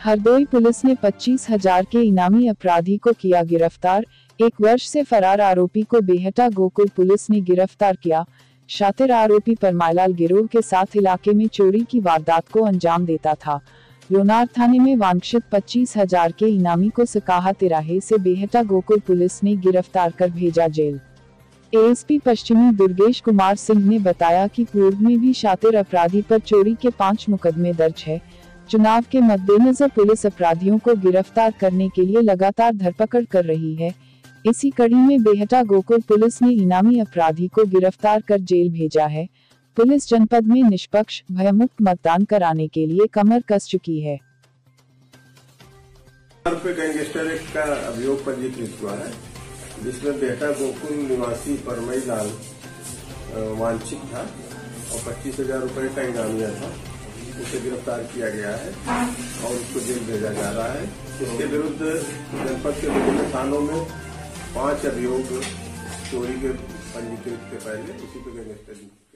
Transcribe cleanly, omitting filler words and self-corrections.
Hardoi police ने 25,000 के इनामी अपराधी को किया गिरफ्तार। 1 वर्ष से फरार आरोपी को बेहटा गोकुल पुलिस ने गिरफ्तार किया। शातिर आरोपी परमालाल गिरोह के साथ इलाके में चोरी की वारदात को अंजाम देता था। लोनार थाने में वांछित 25,000 के इनामी को सकाहा तिराहे से बेहटा गोकुल पुलिस ने गिरफ्तार कर भेजा जेल। एएसपी पश्चिमी दुर्गेश कुमार सिंह ने बताया कि पूर्व में भी शातिर अपराधी पर चोरी के 5 मुकदमे दर्ज है। चुनाव के मद्देनजर पुलिस अपराधियों को गिरफ्तार करने के लिए लगातार धरपकड़ कर रही है। इसी कड़ी में बेहटा गोकुल पुलिस ने इनामी अपराधी को गिरफ्तार कर जेल भेजा है। पुलिस जनपद में निष्पक्ष, भयमुक्त मतदान कराने के लिए कमर कस चुकी है। गैंगस्टर एक्ट का अभियोग पंजीकृत हुआ है, जिसमें बेहटा गोकुल निवासी परमालाल वांछित था और 25,000 रुपए का इनामिया था। उसे गिरफ्तार किया गया है और उसको जेल भेजा जा रहा है। इसके विरुद्ध जनपद के विभिन्न थानों में 5 अभियोग चोरी के पंजीकृत के पहले उसी पे गैंगस्टर